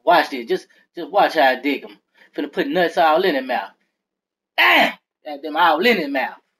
Watch this. Just watch how I dig him. Finna put nuts all in his mouth. Ah! Got them all in his mouth.